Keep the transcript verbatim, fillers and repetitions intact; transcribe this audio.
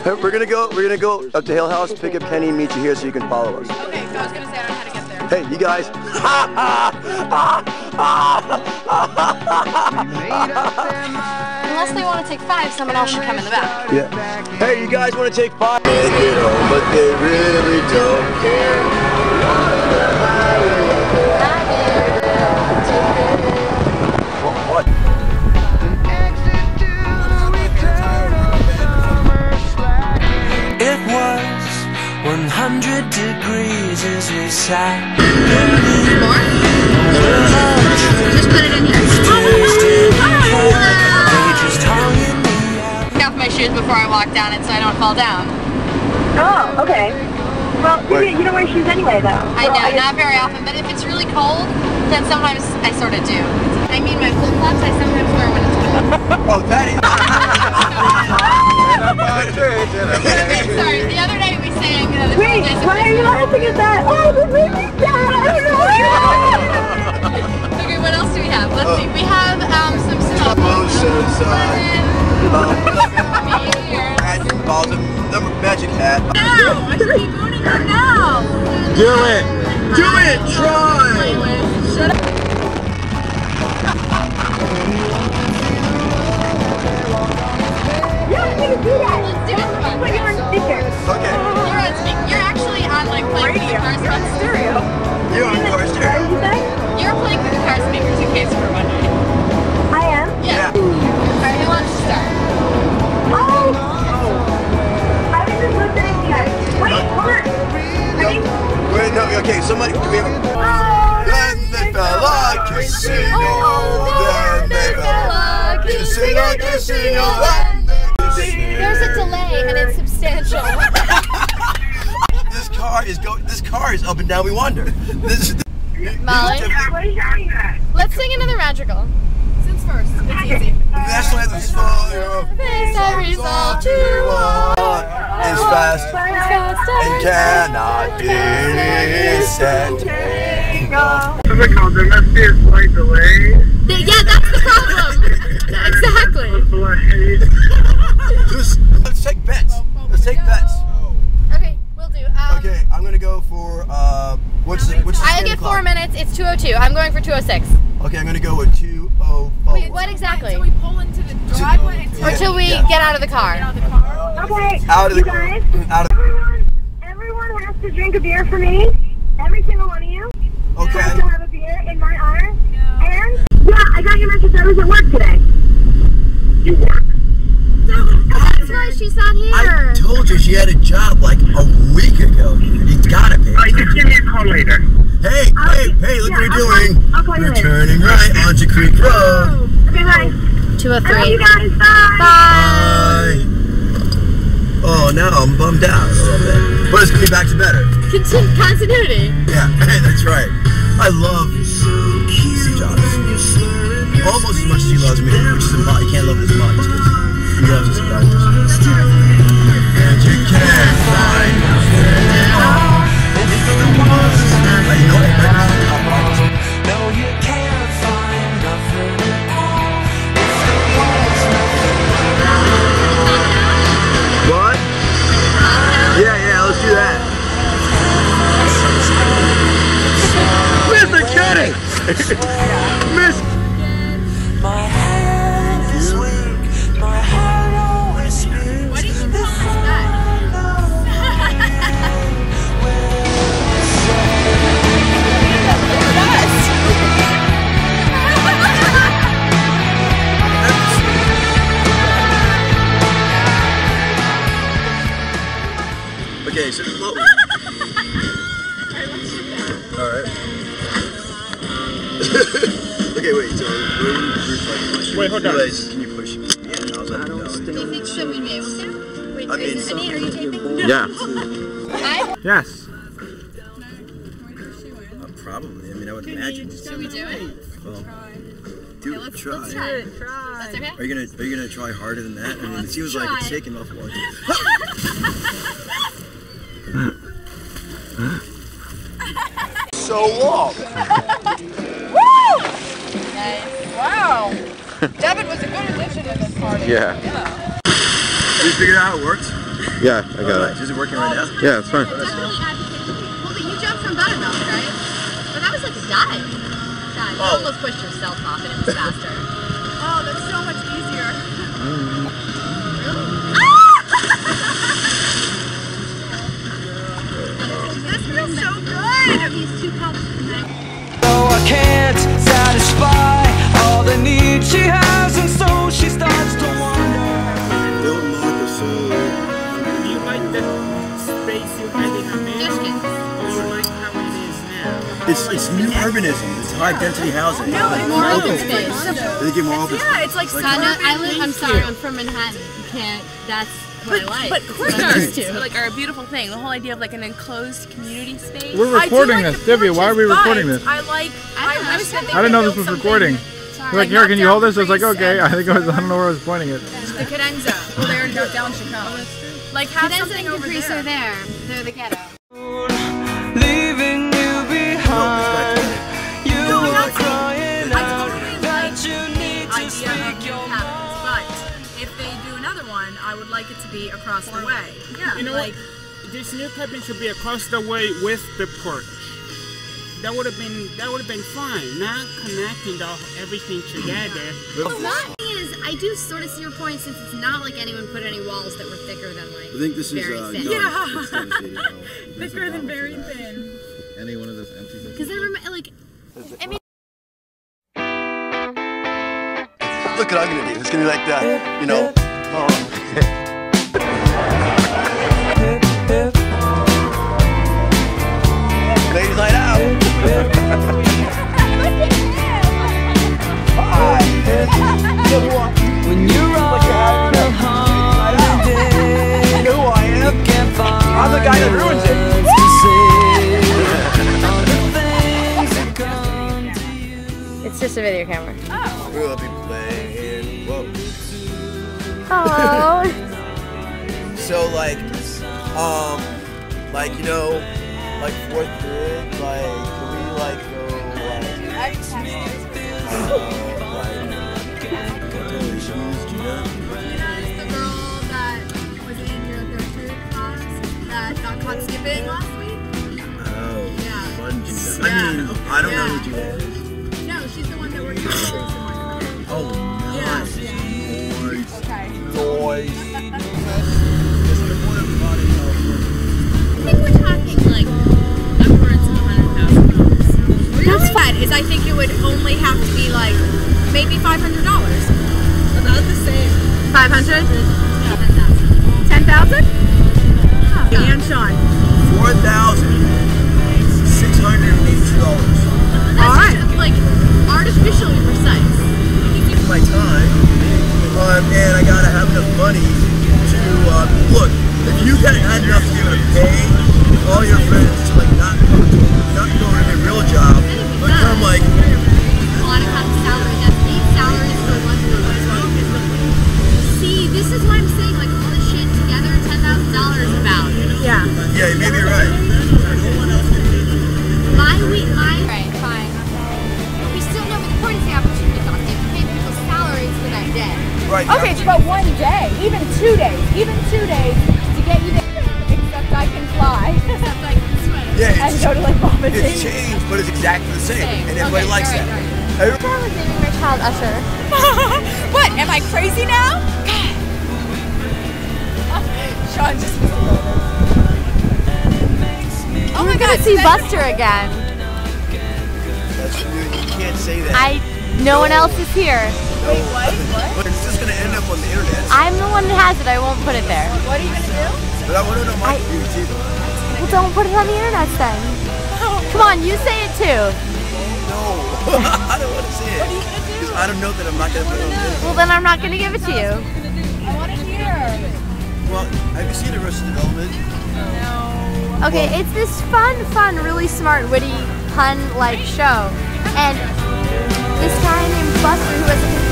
We're gonna go. We're gonna go up to Hill House, pick up Kenny, and meet you here so you can follow us. Okay, so I was gonna say I don't know how to get there. Hey, you guys. Unless they want to take five, someone else should come in the back. Yeah. Hey, you guys want to take five? Take it home, but they really don't care. What? It was one hundred degrees as we sat. More? Just put it in here. Take off my shoes before I walk down it so I don't fall down. Oh, okay. Well, you, you don't wear shoes anyway, though. I know, well, I not very often, but if it's really cold, then sometimes I sort of do. I mean, my flip-flops I sometimes wear when it's cold. Oh, that is... Sorry, the other day we sang... Uh, the Wait, why are you laughing at that? Oh, the baby's dead! I don't know. Okay, what else do we have? Let's see. We have um, some stuff. Emotions, uh... balls of number magic hat. No! I should be voting her now! Do it! Do it! Try! Shut up! Yeah, I'm gonna do that! Let's do it, come on. Put you on speaker. Okay. You're on speaker. You're actually on like playing with the car speakers. Stereo. You're on car stereo. What did you say? You're playing with the car speakers in case you were wondering. I am? Yeah. Alright, who wants to start? Oh! I was just listening to you guys. Wait, hold on. Ready? Wait, no, okay, somebody, do we have a... Oh, then they fell like casino, Oh, then they fell like casino, casino, then they... There's a delay and it's substantial. This car is go. This car is up and down. We wonder. This is. Molly, what are you shouting at? let's sing another magical. Since first, it's easy. The national anthem is for your Face I resolve to walk is fast and cannot disentangle. Difficult. There must be a slight delay. Yeah, that's the problem. Exactly. Just, let's take bets. Let's take bets. Okay, we'll do. Um, Okay, I'm gonna go for uh, what's the, what's the I standard get clock? four minutes. It's two oh two. I'm going for two oh six. Okay, I'm gonna go with two oh four. Wait, what exactly? Until we pull into the driveway. Yeah. Or till we Yeah. get out of the car. Get out of the car. Okay, Out of you the guys, out of. everyone, everyone has to drink a beer for me. Every single one of you Okay. has to have a beer in my honor. And, yeah, I got your message. I was at work today. You work. That's why she's not here. I told you she had a job like a week ago. You gotta pay. All right, just give me a call later. Hey, I'll hey, be- hey! Look yeah, what we're I'll doing. call- I'll call you We're later. turning right onto Creek Road. Okay, bye. two oh I love three. you guys. Bye. Bye. Oh, now I'm bummed out a little bit, but it's gonna be back to better. Continu- continuity. Yeah, that's right. I love Steve Jobs almost as much as he loves me, which is impossible. I can't love it as much because he loves us about it. And you can't find nothing at all. I know it, but No, you can't find nothing at all. If there was nothing. what? Yeah, yeah, let's do that. Mister Kenny! Miss My head is weak. My heart always speaks. What do you think this is that? Okay, so well, alright. Okay, wait, so we're, we're Wait, hold on. Can you push? Yeah, I was like, no, Do you think so we'd be able to? Wait, I mean- is, Annie, are you taping? Yeah. I? Yes. Uh, probably. I mean, I would imagine. Should we do it? Well, do Okay, let's, try. let's try it. That's okay? Are you gonna Are you gonna try harder than that? I mean, it seems like it's Try. taking off one. So warm. Woo! Nice. Wow. Devin was a good addition to this party. Yeah. Did you figure out how it works? Yeah, I got Alright, it. is it working right now? Yeah, it's fine. Definitely advocate for people. Well, but you jumped from buttermilk, right? But that was like a dive. God, you Oh. almost pushed yourself off and it was faster. Oh, that's so much easier. This feels so good. These two cups tonight. So I can't satisfy all the needs she has, and so she starts to wonder. Don't lock us Do you like the space you're getting a man? Dishkins. Or you like how it is now? It's it's new urbanism. It's high density housing. No, it's More more open open space. space. They give more open. Yeah, it's like God, no, I live, I'm Thank sorry, you. I'm from Manhattan. You can't, that's what I like. but That's what I'm used to. like are a beautiful thing. The whole idea of like an enclosed community space. We're recording this, Divya. Why are we recording this? I like. I don't know, I was think I didn't know they this was built recording. something- You're like, here, can you hold this? I was like, okay. I think it was, I don't know where I was pointing it. The Cadenza. Well, they already got down Chicago. Like, have Cadenza something and over Caprice there. are there. They're the ghetto. Leaving you behind. You No, I'm were not saying- crying I out totally that like you need to idea of speak new your cabins, but if they do another one, I would like it to be across the way. Yeah, You know like what? This new cabin should be across the way with the porch. That would have been that would have been fine. Not connecting the, everything together. The thing is, I do sort of see your point since it's not like anyone put any walls that were thicker than like I think this is very uh, thin. young. Yeah. It's devastating, though. There's thicker a than bottle very for that. thin. Any one of those empty things? Because I remember, like, I mean, Look what I'm gonna do. It's gonna be like that. You know. Ladies night out. When you're on a holiday, You know who I am? you can't find I'm the guy that ruins it. words to say. All the things that come to you. it's just a video camera. We'll be playing. Whoa. Oh. So like, um, like you know, like fourth grade, like can we like go like, uh, like totally shoes, Gina? The girl that was in your third period class that got caught skipping last week. Oh, Yeah. fun Gina. Yeah. I mean, I don't know Yeah. who Gina is. No, she's the one that works in the recent one. Oh, Yeah. nice. Yeah. Noise. Okay. Noise. I think we're talking like upwards of a hundred thousand dollars. That's fine. Is I think it would only have to be like maybe five hundred dollars. About the same. Five hundred. Ten thousand. And Sean. Four thousand six hundred eighty-two dollars. All right. Like artificially precise. My time, um, and I gotta have enough money to uh, look. If you got had enough to be able to pay all your friends to like not not go to a real job, but come like A lot of cuts salary. That's eight salaries for one person. See, this is what I'm saying. Like all this shit together, ten thousand dollars about. Yeah. yeah, maybe you're right. My week, my. Right, fine. We still know, but the point is the opportunity cost. They pay people's salaries for that day. Right. Okay, but one day, even two days, even two days to get you there. Except I can fly Except I can swim. Yeah, and it's, go to like Bomoseen. it's changed, but it's exactly the same, Same. and everybody Okay, likes right, that. right. Everybody- I was naming my child Usher. What? Am I crazy now? Sean just. Oh my God! See Buster again. That's you, you can't say that. I. No one else is here. Wait, what? What? It's just gonna end up on the internet. I'm the one that has it. I won't put it there. What are you gonna do? But I want to know my views either. Well, don't put it on the internet then. Come on, you say it too. No, I don't want to say it. What are you gonna do? Because I don't know that I'm not gonna put it on the internet. Well, then I'm not gonna give it to you. I want to hear. Well, have you seen Arrested Development? Okay, it's this fun, fun, really smart, witty, pun-like show, and this guy named Buster, who has a